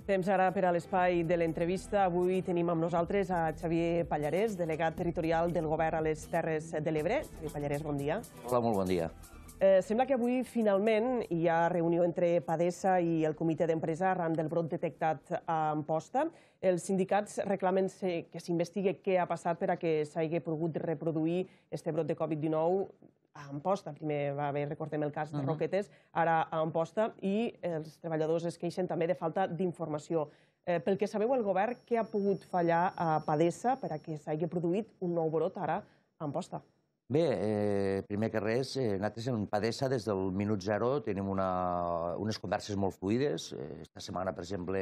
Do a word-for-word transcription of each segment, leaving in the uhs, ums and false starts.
Temps ara per a l'espai de l'entrevista. Avui tenim amb nosaltres a Xavier Pallarès, delegat territorial del Govern a les Terres de l'Ebre. Xavier Pallarès, bon dia. Hola, molt bon dia. Eh, sembla que avui finalment hi ha reunió entre Padesa i el comitè d'empresa arran del brot detectat a Amposta. Els sindicats reclamen que s'investigui què ha passat per a que s'hagi pogut reproduir este brot de Covid dinou a Amposta. Primer va haver, recordem el cas de Roquetes, ara a Amposta, i els treballadors es queixen també de falta d'informació. Pel que sabeu, el govern, què ha pogut fallar a Padesa per a que s'hagi produït un nou brot ara a Amposta? Bé, primer que res, nosaltres en Padesa des del minut zero tenim unes converses molt fluides. Esta setmana, per exemple,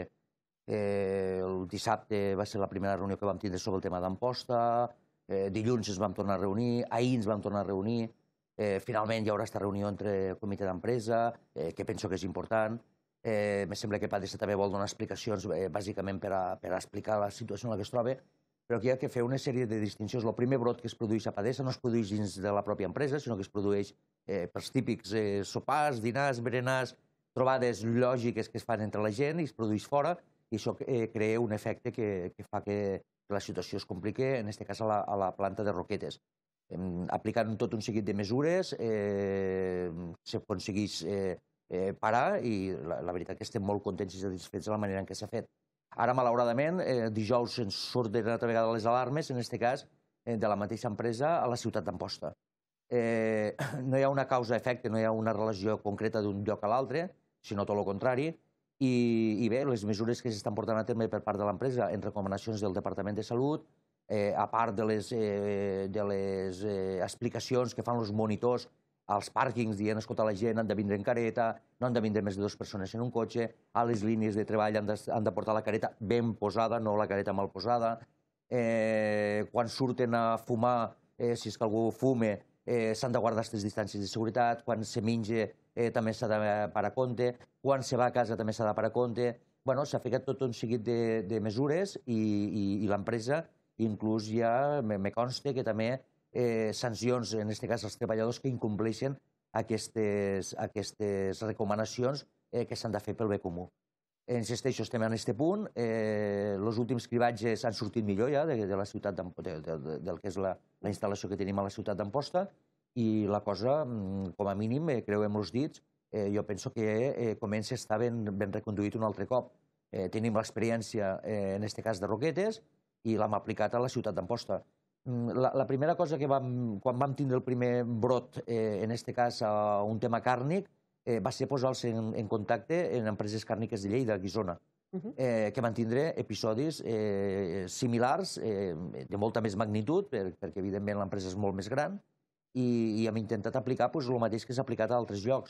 el dissabte va ser la primera reunió que vam tindre sobre el tema d'Amposta, dilluns ens vam tornar a reunir, ahir ens vam tornar a reunir, finalment hi haurà aquesta reunió entre el comitè d'empresa, que penso que és important. Me sembla que Padesa també vol donar explicacions, bàsicament per a explicar la situació en la que es troba, però aquí hi ha que fer una sèrie de distincions. El primer brot que es produeix a Padesa no es produeix dins de la pròpia empresa, sinó que es produeix pels típics sopars, dinars, berenars, trobades lògiques que es fan entre la gent i es produeix fora, i això crea un efecte que fa que la situació es compliqui, en aquest cas a la planta de Roquetes. Aplicant tot un seguit de mesures s'aconsegueix parar i la veritat que estem molt contents i satisfets de la manera en què s'ha fet. Ara, malauradament, dijous ens surten una altra vegada les alarmes, en aquest cas, de la mateixa empresa a la ciutat d'Amposta. No hi ha una causa-efecte, no hi ha una relació concreta d'un lloc a l'altre, sinó tot el contrari. I bé, les mesures que s'estan portant a terme per part de l'empresa en recomanacions del Departament de Salut, a part de les explicacions que fan els monitors als pàrquings dient, escolta, la gent han de vindre en careta, no han de vindre més de dues persones en un cotxe, a les línies de treball han de portar la careta ben posada, no la careta mal posada. Quan surten a fumar, si és que algú fume, s'han de guardar aquestes distàncies de seguretat. Quan se menja també s'ha de parar compte. Quan se va a casa també s'ha de parar compte. Bé, s'ha ficat tot un seguit de mesures i l'empresa, inclús ja me consta que també sancions, en aquest cas, als treballadors que incompleixen aquestes recomanacions que s'han de fer pel bé comú. Insisteixo, estem en aquest punt. Els últims cribatges han sortit millor ja de la ciutat, del que és la instal·lació que tenim a la ciutat d'Amposta, i la cosa, com a mínim, creuem els dits, jo penso que comença a estar ben reconduït un altre cop. Tenim l'experiència, en aquest cas, de Roquetes, i l'hem aplicat a la ciutat d'Amposta. La primera cosa que quan vam tindre el primer brot, en aquest cas un tema càrnic, va ser posar-se en contacte amb empreses càrniques de Lleida, Guissona, que van tindre episodis similars, de molta més magnitud, perquè evidentment l'empresa és molt més gran, i hem intentat aplicar el mateix que s'ha aplicat a altres llocs.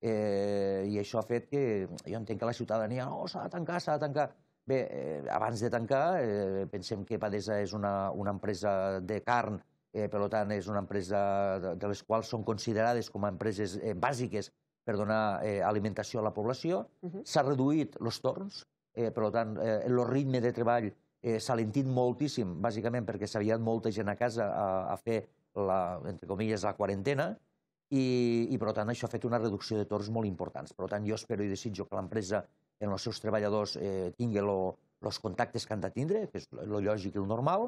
I això ha fet que jo entenc que la ciutadania, no, s'ha de tancar, s'ha de tancar. Bé, abans de tancar, pensem que Padesa és una empresa de carn, per tant, és una empresa de les quals són considerades com a empreses bàsiques per donar alimentació a la població. S'ha reduït els torns, per tant, el ritme de treball s'ha alentit moltíssim, bàsicament perquè s'havia molta gent a casa a fer, entre comilles, la quarantena, i per tant això ha fet una reducció de torns molt importants. Per tant, jo espero i desitjo que l'empresa en els seus treballadors tingui els contactes que han de tindre, que és el lògic i el normal,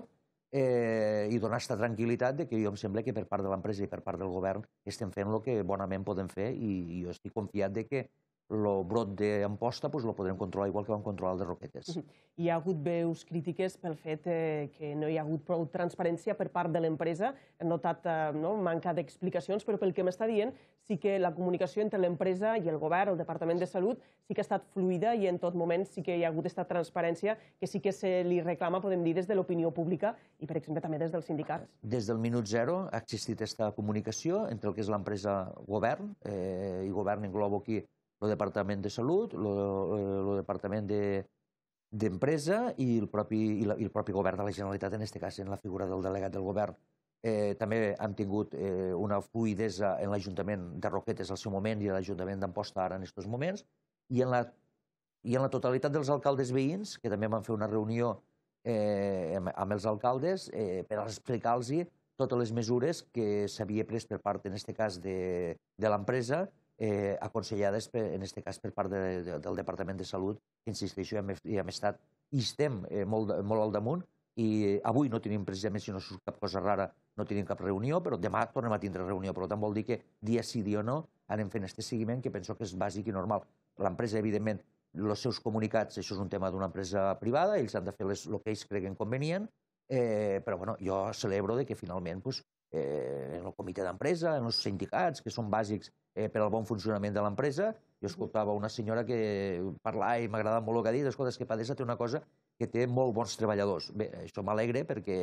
i donar aquesta tranquil·litat que jo em sembla que per part de l'empresa i per part del govern estem fent el que bonament podem fer, i jo estic confiat que el brot d'Amposta el podrem controlar igual que vam controlar el de Roquetes. Hi ha hagut veus crítiques pel fet que no hi ha hagut prou transparència per part de l'empresa. Hem notat manca d'explicacions, però pel que m'està dient sí que la comunicació entre l'empresa i el govern, el Departament de Salut, sí que ha estat fluida i en tot moment sí que hi ha hagut aquesta transparència que sí que se li reclama, podem dir, des de l'opinió pública i, per exemple, també des dels sindicats. Des del minut zero ha existit aquesta comunicació entre el que és l'empresa govern, i govern englobo aquí el Departament de Salut, el Departament d'Empresa i el propi govern de la Generalitat, en aquest cas en la figura del delegat del govern. També hem tingut una fluïdesa en l'Ajuntament de Roquetes al seu moment i l'Ajuntament d'Amposta ara en aquests moments, i en la totalitat dels alcaldes veïns, que també van fer una reunió amb els alcaldes per explicar-los totes les mesures que s'havia pres per part, en aquest cas, de l'empresa eh, aconsellades, per, en aquest cas, per part de, de, del Departament de Salut, que insisteixo, hem, hem estat i estem eh, molt, molt al damunt, i avui no tenim, precisament, si no surt cap cosa rara, no tenim cap reunió, però demà tornem a tindre reunió. Per tant, vol dir que dia sí, dia no, anem fent aquest seguiment, que penso que és bàsic i normal. L'empresa, evidentment, els seus comunicats, això és un tema d'una empresa privada, ells han de fer les, el que ells creguen convenient, eh, però bueno, jo celebro de que finalment pues, eh, en el comitè d'empresa, en els sindicats, que són bàsics eh, per al bon funcionament de l'empresa, jo escoltava una senyora que parlava i m'agradava molt el que ha dit, escolta, és que Padesa té una cosa que té molt bons treballadors. Bé, això m'alegre perquè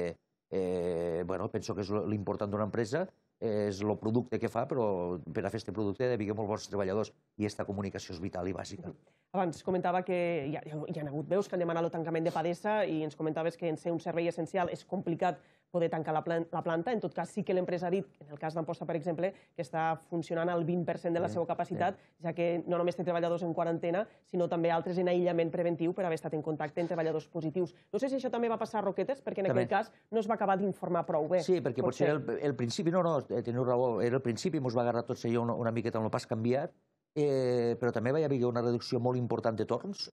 eh, bueno, penso que és l'important d'una empresa, és el producte que fa, però per a fer aquest producte ha d'haver molt bons treballadors i aquesta comunicació és vital i bàsica. Abans comentava que hi ha, hi ha hagut veus que han demanat el tancament de Padesa i ens comentaves que en ser un servei essencial és complicat poder tancar la planta. En tot cas, sí que l'empresa ha dit, en el cas d'Amposta, per exemple, que està funcionant al vint per cent de la seva capacitat, ja que no només té treballadors en quarantena, sinó també altres en aïllament preventiu per haver estat en contacte amb treballadors positius. No sé si això també va passar a Roquetes, perquè en aquell cas no es va acabar d'informar prou bé. Sí, perquè potser el principi, no, no, teniu raó, era el principi, ens va agarrar tots allò una miqueta amb el pas canviat, però també va haver una reducció molt important de torns,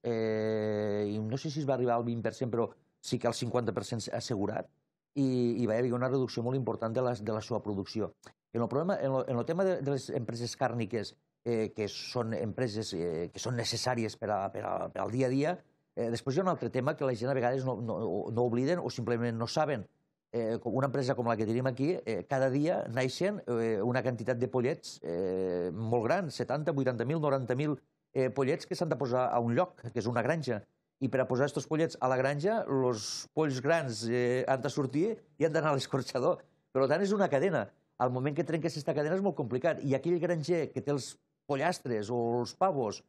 i no sé si es va arribar al vint per cent, però sí que al cinquanta per cent assegurat, i va haver una reducció molt important de la seva producció. En el tema de les empreses càrniques, que són empreses que són necessàries per al dia a dia, després hi ha un altre tema que la gent a vegades no obliden o simplement no saben. Una empresa com la que tenim aquí, cada dia naixen una quantitat de pollets molt grans, setanta, vuitanta mil, noranta mil pollets que s'han de posar a un lloc, que és una granja. I per a posar aquests pollets a la granja, els polls grans han de sortir i han d'anar a l'escorxador. Per tant, és una cadena. Al moment que trenques aquesta cadena és molt complicat. I aquell granger que té els pollastres o els pavos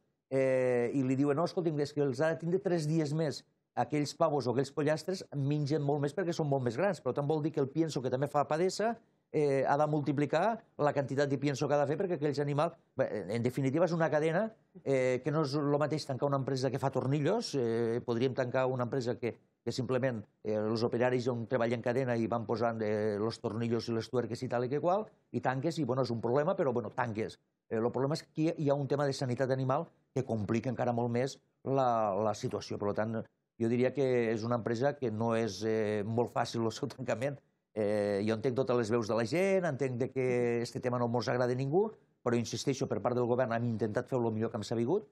i li diuen, no, escolti'm, és que els ha de tindre tres dies més. Aquells pavos o aquells pollastres mengen molt més perquè són molt més grans. Per tant, vol dir que el pienso que també fa Padesa ha de multiplicar la quantitat de pienso que ha de fer perquè aquells animals... En definitiva, és una cadena que no és el mateix tancar una empresa que fa tornillos, podríem tancar una empresa que simplement els operaris treballen en cadena i van posant els tornillos i les tuerques i tal i que qual, i tanques, i bueno, és un problema, però bueno, tanques. El problema és que hi ha un tema de sanitat animal que complica encara molt més la situació. Per tant, jo diria que és una empresa que no és molt fàcil el seu tancament. Jo entenc totes les veus de la gent, entenc que aquest tema no ens agrada a ningú, però insisteixo, per part del govern hem intentat fer-ho el millor que hem sabut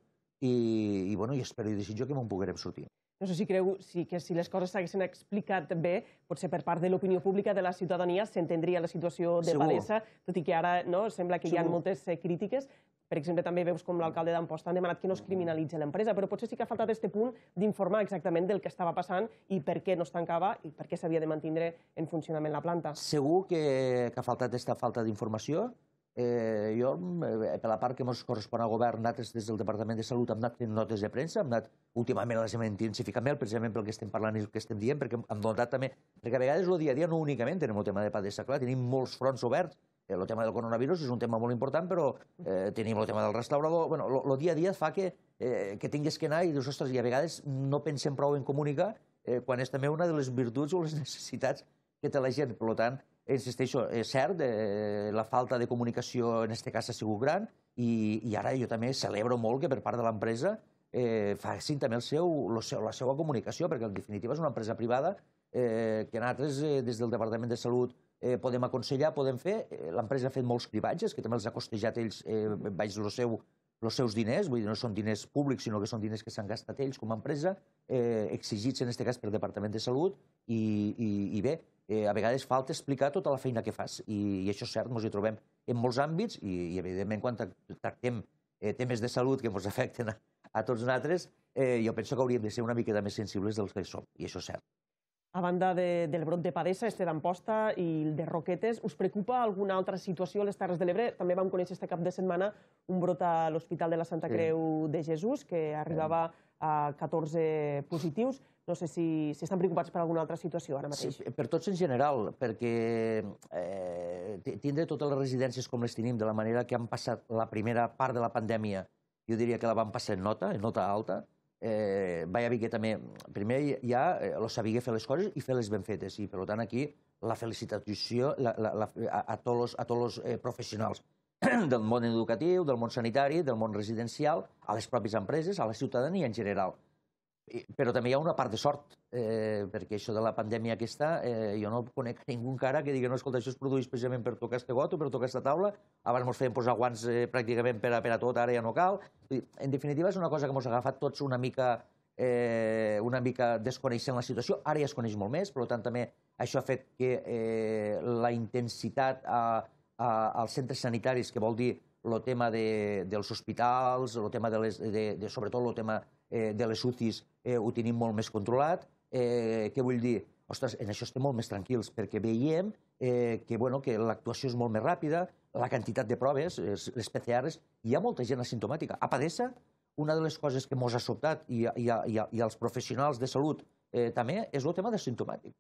i espero i desitjo que me'n poguerem sortir. No sé si creu que si les coses s'haguessin explicat bé, potser per part de l'opinió pública de la ciutadania s'entendria la situació de Padesa, tot i que ara sembla que hi ha moltes crítiques. Per exemple, també veus com l'alcalde d'Amposta han demanat que no es criminalitzi l'empresa, però potser sí que ha faltat aquest punt d'informar exactament del que estava passant i per què no es tancava i per què s'havia de mantenir en funcionament la planta. Segur que ha faltat aquesta falta d'informació. Jo, per la part que ens correspon al govern, nosaltres des del Departament de Salut hem anat fent notes de premsa, hem anat últimament a les hem intensificat més, precisament pel que estem parlant i el que estem dient, perquè hem notat també, perquè a vegades el dia a dia no únicament tenim el tema de Padesa, clar, tenim molts fronts oberts. El tema del coronavirus és un tema molt important, però tenim el tema del restaurador. El dia a dia fa que tinguis que anar i dius, ostres, i a vegades no pensem prou en comunicar quan és també una de les virtuts o les necessitats que té la gent. Per tant, insisteixo, és cert, la falta de comunicació en aquest cas ha sigut gran i ara jo també celebro molt que per part de l'empresa facin també la seva comunicació, perquè en definitiva és una empresa privada que nosaltres des del Departament de Salut podem aconsellar, podem fer. L'empresa ha fet molts cribatges, que també els ha costejat ells baix els seus diners, vull dir, no són diners públics, sinó que són diners que s'han gastat ells com a empresa, exigits en aquest cas pel Departament de Salut, i bé, a vegades falta explicar tota la feina que fas, i això és cert, ens hi trobem en molts àmbits, i evidentment quan tractem temes de salut que ens afecten a tots nosaltres, jo penso que hauríem de ser una miqueta més sensibles dels que som, i això és cert. A banda del brot de Padesa, este d'Amposta i el de Roquetes, us preocupa alguna altra situació a les Terres de l'Ebre? També vam conèixer este cap de setmana un brot a l'Hospital de la Santa Creu de Jesús, que arribava a catorze positius. No sé si estan preocupats per alguna altra situació ara mateix. Per tots en general, perquè tindre totes les residències com les tenim, de la manera que han passat la primera part de la pandèmia, jo diria que la van passar en nota, en nota alta. Va haver que també, primer ja el saber fer les coses i fer les ben fetes, i per tant aquí la felicitació a tots els professionals. del món educatiu, del món sanitari, del món residencial, a les pròpies empreses, a la ciutadania en general. Però també hi ha una part de sort, perquè això de la pandèmia aquesta, jo no conec ningú encara que digui no, escolta, això es produeix precisament per tocar este got o per tocar esta taula, abans ens feien posar guants pràcticament per a tot, ara ja no cal. En definitiva, és una cosa que ens ha agafat tots una mica una mica desconeixent la situació, ara ja es coneix molt més, per tant també això ha fet que la intensitat als centres sanitaris, que vol dir el tema dels hospitals, el tema de, sobretot el tema de les U C Is, ho tenim molt més controlat. Què vull dir? Ostres, en això estem molt més tranquils, perquè veiem que l'actuació és molt més ràpida, la quantitat de proves, les P C Rs, hi ha molta gent asimptomàtica. A Padessa, una de les coses que ens ha sobtat, i als professionals de salut també, és el tema d'asimptomàtics.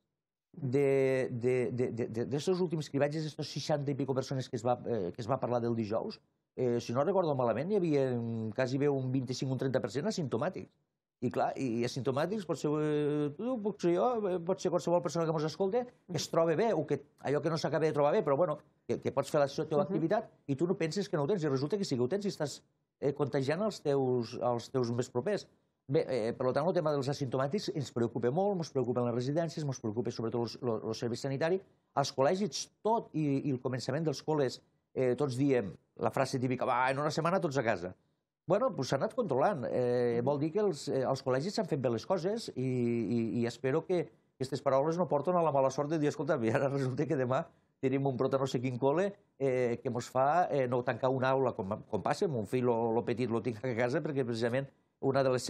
D'aquests últims cribatges, aquestes seixanta i pico persones que es va parlar del dijous, si no recordo malament, hi havia quasi bé un vint-i-cinc o un trenta per cent asimptomàtics. I clar, i asimptomàtics pot ser tu, pot ser jo, pot ser qualsevol persona que ens escolta, que es troba bé, o allò que no s'acaba de trobar bé, però bueno, que pots fer la teva activitat i tu no penses que no ho tens, i resulta que sí que ho tens i estàs contagiant els teus més propers. Bé, per tant, el tema dels asimptomàtics ens preocupa molt, ens preocupen les residències, ens preocupa sobretot el servei sanitari. Als col·legis, tot i el començament dels col·les, tots diem la frase típica, va, en una setmana tots a casa. Bueno, doncs s'ha anat controlant. Vol dir que els col·legis s'han fet bé les coses i espero que aquestes paraules no porten a la mala sort de dir, escolta, ara resulta que demà tenim un prota no sé quin col·le que ens fa no tancar una aula com passa, mon fill o petit lo tinc a casa perquè precisament una del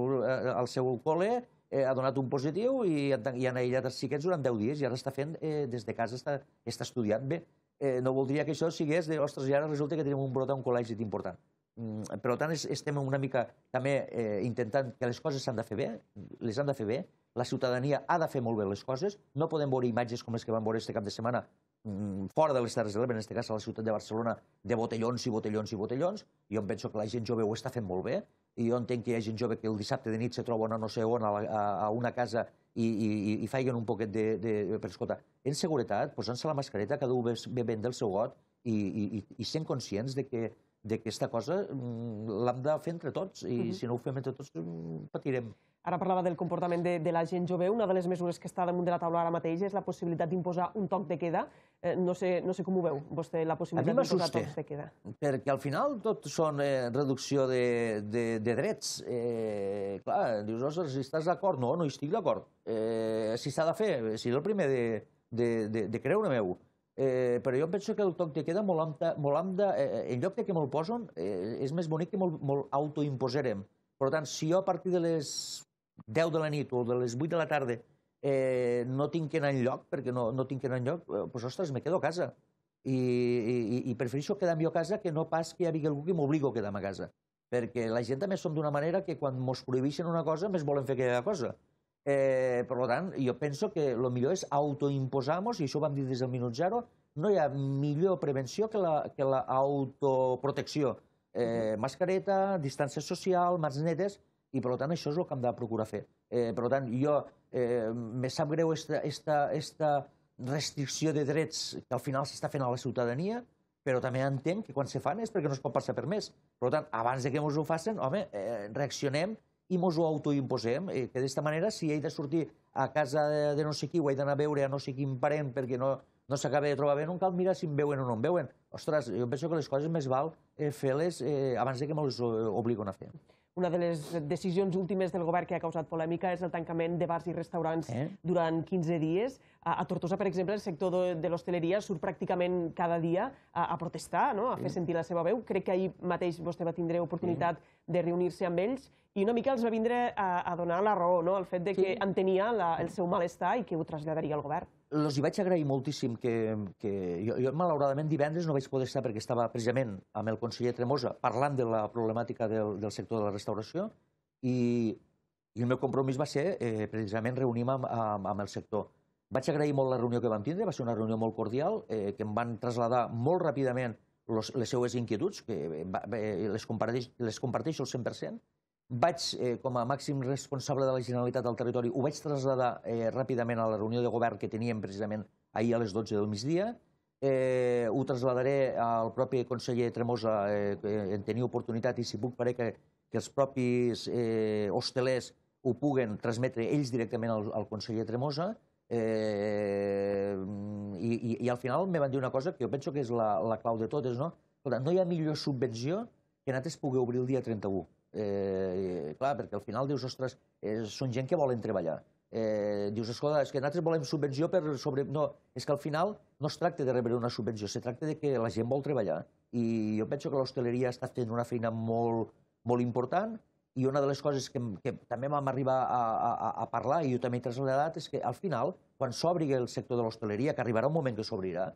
seu col·le ha donat un positiu i han aïllat els xiquets durant deu dies i ara està fent, des de casa està estudiant bé. No voldria que això sigués de, ostres, i ara resulta que tenim un brot a un col·legi important. Per tant, estem una mica també intentant que les coses s'han de fer bé, les han de fer bé, la ciutadania ha de fer molt bé les coses, no podem veure imatges com les que vam veure aquest cap de setmana fora de les Terres de l'Ebre, en aquest cas a la ciutat de Barcelona, de botellons i botellons i botellons. Jo em penso que la gent jove ho està fent molt bé, i jo entenc que hi ha gent jove que el dissabte de nit se troba no sé on, a una casa, i faiguen un poquet de... Per escolta, en seguretat, posant-se la mascareta, cada un bevent del seu got i sent conscients que aquesta cosa l'hem de fer entre tots, i si no ho fem entre tots patirem. Ara parlava del comportament de la gent jove. Una de les mesures que està damunt de la taula ara mateix és la possibilitat d'imposar un toc de queda. No sé com ho veu, vostè, la possibilitat d'imposar tocs de queda. Perquè al final tot són reducció de drets. Clar, dius, ostres, si estàs d'acord? No, no hi estic d'acord. Si s'ha de fer, seré el primer de creure-m'ho. Però jo penso que el toc de queda, en lloc que me'l posen, és més bonic que me'l autoimposarem. Per tant, si jo a partir de les deu de la nit o de les vuit de la tarda no tinc que anar enlloc, perquè no tinc que anar enlloc, doncs, ostres, me quedo a casa. I prefereixo quedar-me a casa que no pas que hi hagi algú que m'obligo a quedar-me a casa. Perquè la gent també som d'una manera que quan ens prohibeixen una cosa més volen fer aquella cosa. Per tant, jo penso que el millor és autoimposar-nos, i això ho vam dir des del minut zero, no hi ha millor prevenció que l'autoprotecció. Mascareta, distància social, mans netes, i per tant això és el que hem de procurar fer. Per tant, jo me sap greu aquesta restricció de drets que al final s'està fent a la ciutadania, però també entenc que quan se fan és perquè no es pot passar per més. Per tant, abans que ens ho facin, home, reaccionem i ens ho autoimposem, que d'esta manera, si he de sortir a casa de no sé qui o he d'anar a veure a no sé quin parent perquè no s'acaba de trobar bé, no cal mirar si em veuen o no em veuen. Ostres, jo penso que les coses més val fer-les abans que me les obliguen a fer. Una de les decisions últimes del govern que ha causat polèmica és el tancament de bars i restaurants durant quinze dies. A Tortosa, per exemple, el sector de l'hostaleria surt pràcticament cada dia a protestar, a fer sentir la seva veu. Crec que ahir mateix vostè va tindre oportunitat de reunir-se amb ells i una mica els va vindre a donar la raó, el fet que entenia el seu malestar i que ho traslladaria al govern. Els hi vaig agrair moltíssim que... Jo, malauradament, divendres no vaig poder estar perquè estava precisament amb el conseller Tremosa parlant de la problemàtica del sector de la restauració i el meu compromís va ser precisament reunir-me amb el sector. Vaig agrair molt la reunió que vam tindre, va ser una reunió molt cordial, que em van traslladar molt ràpidament les seues inquietuds, que les comparteixo al cent per cent. Vaig, com a màxim responsable de la Generalitat del territori, ho vaig traslladar ràpidament a la reunió de govern que teníem precisament ahir a les dotze del migdia. eh, ho traslladaré al propi conseller Tremosa, eh, en tenir oportunitat, i si puc faré que, que els propis eh, hostelers ho puguen transmetre ells directament al, al conseller Tremosa, eh, i, i, i al final me van dir una cosa que jo penso que és la, la clau de totes, no? Escolta, no hi ha millor subvenció que nosaltres pugueu obrir el dia trenta-u. Eh, clar, perquè al final dius, ostres, eh, són gent que volen treballar. Eh, dius, escolta, és que nosaltres volem subvenció per sobre... No, és que al final no es tracta de rebre una subvenció, se tracta de que la gent vol treballar. I jo penso que l'hostaleria està fent una feina molt, molt important, i una de les coses que, que també vam arribar a, a, a parlar, i jo també he traslladat, és que al final, quan s'obri el sector de l'hostaleria, que arribarà un moment que s'obrirà,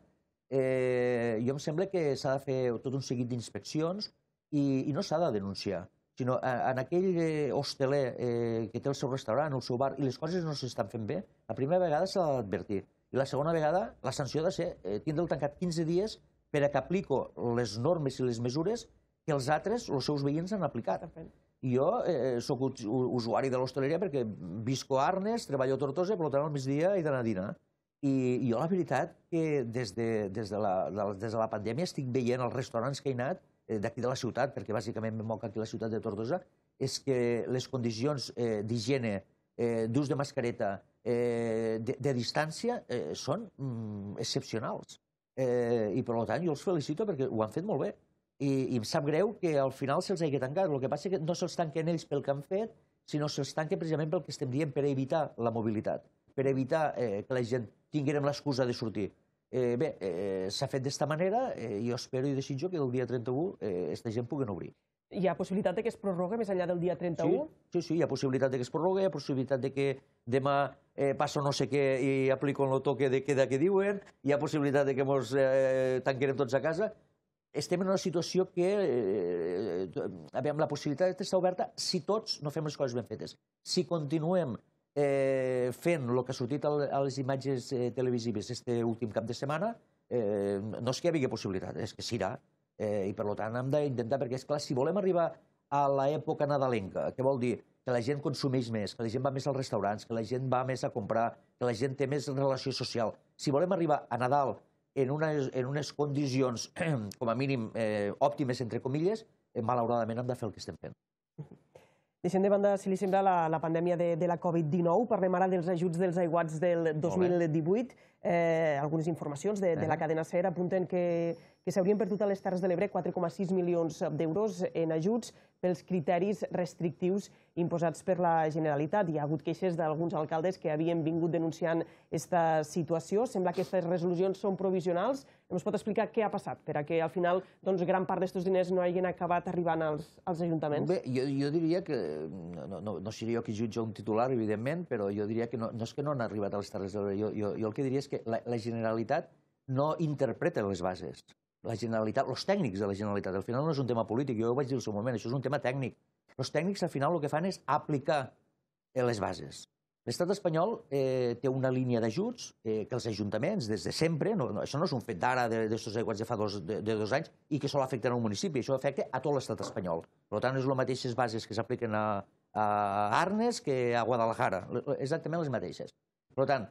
eh, jo em sembla que s'ha de fer tot un seguit d'inspeccions i, i no s'ha de denunciar, sinó en aquell hosteler eh, que té el seu restaurant, el seu bar, i les coses no s'estan fent bé, la primera vegada s'ha d'advertir. I la segona vegada, la sanció ha de ser eh, tindre'l tancat quinze dies per a que aplico les normes i les mesures que els altres, els seus veïns, han aplicat. I jo eh, soc usuari de l'hostaleria perquè visco a Arnes, treballo a Tortosa, per tant al migdia he d'anar a dinar. I jo la veritat que des de, des de, la, de, des de la pandèmia estic veient els restaurants que he anat d'aquí de la ciutat, perquè bàsicament me moc aquí a la ciutat de Tortosa, és que les condicions eh, d'higiene, eh, d'ús de mascareta, eh, de, de distància, eh, són mm, excepcionals. Eh, I per tant jo els felicito perquè ho han fet molt bé. I, i em sap greu que al final se'ls hagi tancat. El que passa és que no se'ls tanquen ells pel que han fet, sinó se'ls tanquen precisament pel que estem dient, per evitar la mobilitat, per evitar eh, que la gent tinguem l'excusa de sortir. Eh, bé, eh, s'ha fet d'esta manera, eh, i jo espero i desitjo que el dia trenta-u aquesta eh, gent pugui obrir. Hi ha possibilitat de que es prorrogue més enllà del dia trenta-u? Sí, sí, sí, hi ha possibilitat de que es prorrogue, hi ha possibilitat de que demà eh, passo no sé què i aplico el toque de queda que diuen, hi ha possibilitat de que ens eh, tanquem tots a casa. Estem en una situació que eh, la possibilitat està oberta si tots no fem les coses ben fetes. Si continuem eh, fent el que ha sortit a les imatges eh, televisives aquest últim cap de setmana, eh, no és que hi hagi possibilitat, és que s'irà. Eh, I per tant hem d'intentar, perquè és clar, si volem arribar a l'època nadalenca, que vol dir que la gent consumeix més, que la gent va més als restaurants, que la gent va més a comprar, que la gent té més relació social, si volem arribar a Nadal en unes, en unes condicions, com a mínim, eh, òptimes, entre comilles, eh, malauradament hem de fer el que estem fent. Deixem de banda, si li sembla, la, la pandèmia de, de la Covid dinou. Parlem ara dels ajuts dels aiguats del dos mil divuit. Eh, algunes informacions de, de la cadena SER apunten que, que s'haurien perdut a les Terres de l'Ebre quatre coma sis milions d'euros en ajuts pels criteris restrictius imposats per la Generalitat. Hi ha hagut queixes d'alguns alcaldes que havien vingut denunciant aquesta situació. Sembla que aquestes resolucions són provisionals. Ens pot explicar què ha passat perquè al final doncs, gran part d'aquests diners no hagin acabat arribant als, als ajuntaments? Bé, jo, jo diria que, no, no, no seria jo qui jutja un titular, evidentment, però jo diria que no, no és que no han arribat a les Terres de l'Ebre. Jo, jo, jo el que diria és que la, la Generalitat no interpreta les bases. La Generalitat, els tècnics de la Generalitat, al final no és un tema polític, jo ho vaig dir al seu moment, això és un tema tècnic. Els tècnics al final el que fan és aplicar les bases. L'estat espanyol eh, té una línia d'ajuts eh, que els ajuntaments, des de sempre, no, no, això no és un fet d'ara, d'estos aiguats de fa dos, de, de dos anys, i que sol afecta al municipi, això afecta a tot l'estat espanyol. Per tant, és les mateixes bases que s'apliquen a, a Arnes que a Guadalajara, exactament les mateixes. Per tant,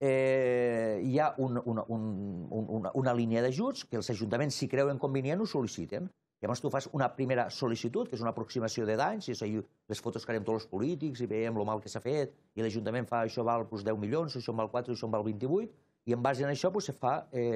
eh, hi ha un, una, un, una, una línia d'ajuts que els ajuntaments, si creuen convenient, ho sol·liciten. Llavors tu fas una primera sol·licitud, que és una aproximació de danys, i és les fotos que farem tots els polítics i veiem el mal que s'ha fet, i l'Ajuntament fa això val deu milions, això val quatre, això val vint-i-vuit, i en base a això se fa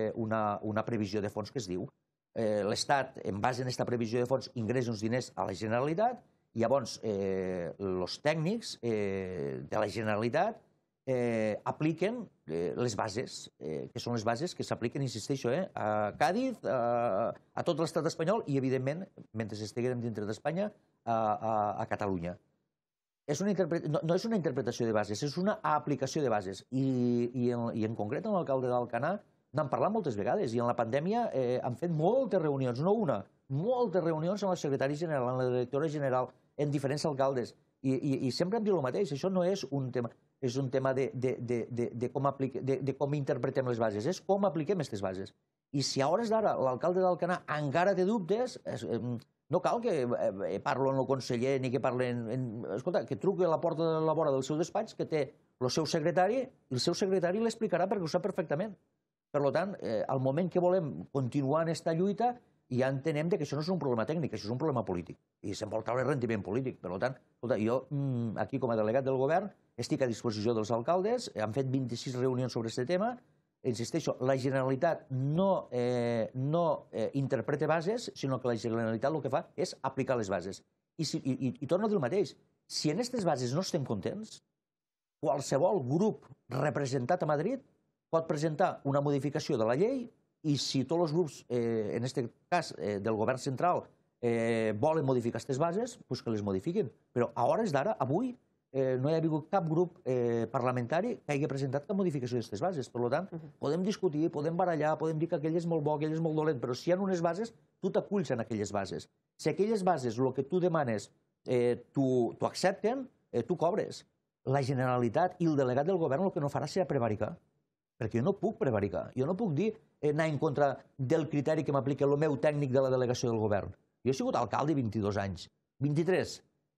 una previsió de fons que es diu. L'Estat, en base a aquesta previsió de fons, ingressa uns diners a la Generalitat, i llavors els tècnics de la Generalitat Eh, apliquen eh, les bases, eh, que són les bases que s'apliquen, insisteixo, eh, a Càdiz, a, a tot l'estat espanyol i, evidentment, mentre estiguem dintre d'Espanya, a, a, a Catalunya. És una no, no és una interpretació de bases, és una aplicació de bases. I, i, en, i en concret, amb l'alcalde d'Alcanar n'han parlat moltes vegades, i en la pandèmia eh, han fet moltes reunions, no una, moltes reunions amb la secretària general, amb la directora general, en diferents alcaldes, i, i, i sempre hem dit el mateix, això no és un tema... és un tema de, de, de, de, de, com aplique, de, de com interpretem les bases, és com apliquem aquestes bases. I si a hores d'ara l'alcalde d'Alcanar encara té dubtes, es, no cal que eh, parlo amb el conseller ni que parlen... En, escolta, que truqui a la porta de la vora del seu despatx, que té el seu secretari, i el seu secretari l'explicarà perquè ho sap perfectament. Per tant, al moment que volem continuar en aquesta lluita, ja entenem que això no és un problema tècnic, això és un problema polític. I se'n vol treure rendiment polític. Per tant, jo aquí com a delegat del govern estic a disposició dels alcaldes, han fet vint-i-sis reunions sobre aquest tema. Insisteixo, la Generalitat no interpreta bases, sinó que la Generalitat el que fa és aplicar les bases. I torno a dir el mateix, si en aquestes bases no estem contents, qualsevol grup representat a Madrid pot presentar una modificació de la llei i si tots els grups, en aquest cas del govern central, volen modificar aquestes bases, doncs que les modifiquin. Però a hores d'ara, avui, no hi ha hagut cap grup parlamentari que hagi presentat cap modificació d'aquestes bases. Per tant, podem discutir, podem barallar, podem dir que aquell és molt bo, aquell és molt dolent, però si hi ha unes bases, tu t'aculls en aquelles bases. Si aquelles bases, el que tu demanes, t'ho accepten, tu cobres. La Generalitat i el delegat del govern el que no farà serà prevaricar. Perquè jo no puc prevaricar. Jo no puc dir anar en contra del criteri que m'aplica el meu tècnic de la delegació del govern. Jo he sigut alcalde vint-i-dos anys, vint-i-tres,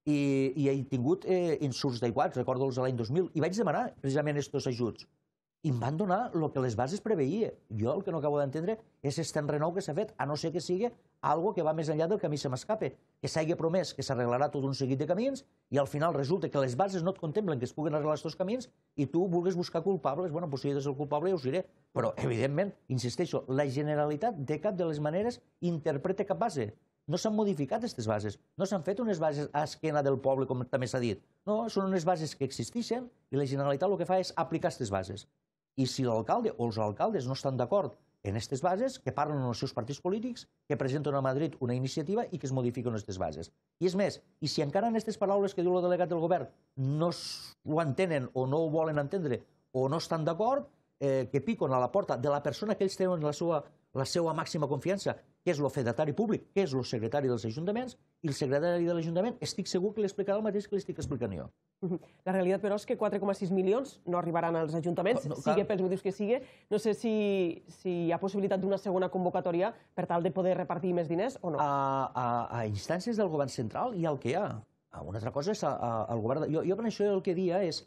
i he tingut insults d'aiguats, recordo els de l'any dos mil, i vaig demanar precisament aquests ajuts. I em van donar el que les bases preveia. Jo el que no acabo d'entendre és aquest enrenou que s'ha fet, a no ser que sigui algo que va més enllà del camí se m'escape, que s'hagi promès que s'arreglarà tot un seguit de camins i al final resulta que les bases no et contemplen que es puguen arreglar aquests camins i tu vulguis buscar culpables. Bueno, doncs si ets el culpable ja us diré. Però, evidentment, insisteixo, la Generalitat de cap de les maneres interpreta cap base. No s'han modificat aquestes bases, no s'han fet unes bases a esquena del poble, com també s'ha dit. No, són unes bases que existeixen i la Generalitat el que fa és aplicar aquestes bases. I si l'alcalde o els alcaldes no estan d'acord en aquestes bases, que parlen amb els seus partits polítics, que presenten a Madrid una iniciativa i que es modifiquen aquestes bases. I és més, i si encara en aquestes paraules que diu el delegat del govern no ho entenen o no ho volen entendre o no estan d'acord, que piquen a la porta de la persona que ells tenen la seva màxima confiança, que és el fedatari públic, que és el secretari dels ajuntaments, i el secretari de l'Ajuntament estic segur que li explicarà el mateix que li estic explicant jo. La realitat, però, és que quatre coma sis milions no arribaran als ajuntaments, sigui pels motius que sigui. No sé si hi ha possibilitat d'una segona convocatòria per tal de poder repartir més diners o no. A instàncies del govern central hi ha el que hi ha. Una altra cosa és el govern... Jo per això el que dia és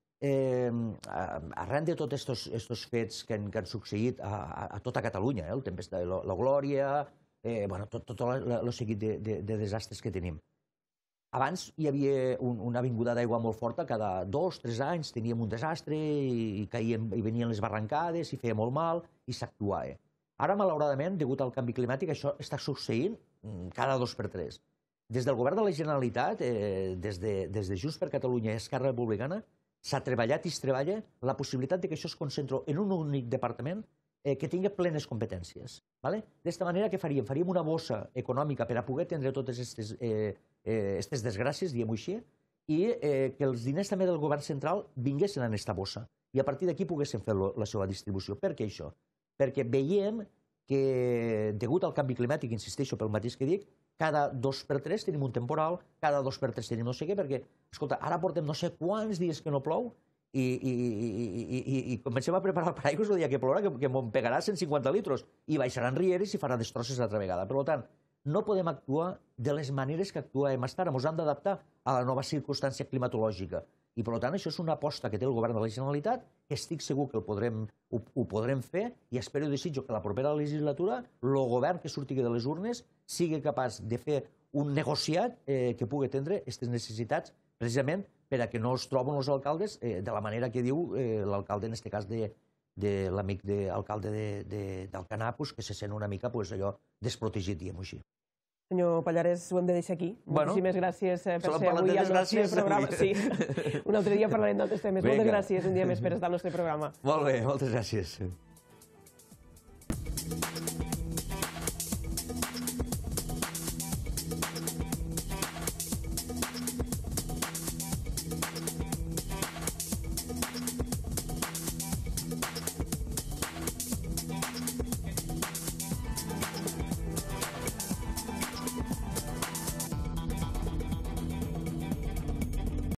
arran de tots aquests fets que han succeït a tota Catalunya, el tempesta de la Glòria, tot el seguit de desastres que tenim. Abans hi havia una vinguda d'aigua molt forta, cada dos, tres anys teníem un desastre i venien les barrancades i feia molt mal i s'actuava. Ara, malauradament, degut al canvi climàtic, això està succeint cada dos per tres. Des del govern de la Generalitat, des de Junts per Catalunya i Esquerra Republicana, s'ha treballat i es treballa la possibilitat que això es concentra en un únic departament que tingui plenes competències. D'esta manera, què faríem? Faríem una bossa econòmica per a poder atendre totes aquestes desgràcies, diguem-ho així, i que els diners també del govern central vinguessin en aquesta bossa i a partir d'aquí poguessin fer la seva distribució. Per què això? Perquè veiem que, degut al canvi climàtic, insisteixo pel mateix que dic, cada dos per tres tenim un temporal, cada dos per tres tenim no sé què, perquè, escolta, ara portem no sé quants dies que no plou i comencem a preparar el paraigües el dia que plourà, que m'ho pegarà cent cinquanta litros i baixaran rieres i farà destrosses l'altra vegada. Per tant, no podem actuar de les maneres que actuàvem fins ara, ens hem d'adaptar a la nova circumstància climatològica. I, per tant, això és una aposta que té el govern de la Generalitat, que estic segur que ho podrem fer i espero i desitjo que la propera legislatura el govern que surti de les urnes sigui capaç de fer un negociat que pugui atendre aquestes necessitats precisament per a que no els troben els alcaldes de la manera que diu l'alcalde, en aquest cas de l'amic alcalde d'Alcanar, que se sent una mica desprotegit, diguem-ho així. Senyor Pallarès, ho hem de deixar aquí. Moltíssimes gràcies per ser avui al nostre programa. Sí, un altre dia parlarem d'altres temes. Moltes gràcies un dia més per estar al nostre programa. Molt bé, moltes gràcies.